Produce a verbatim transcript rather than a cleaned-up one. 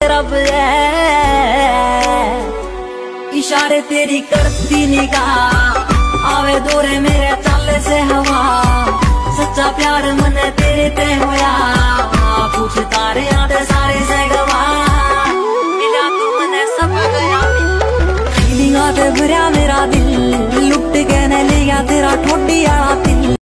रब है इशारे तेरी करती निगाह आवे दौरे मेरे चाले से हवा सच्चा प्यार मने तेरे ते होया पूछ तारे आते सारे से गवा मिला तू मने सब गया फीलिंग आते भरा मेरा दिल लुट के न लिया तेरा ठोडी आला दिल।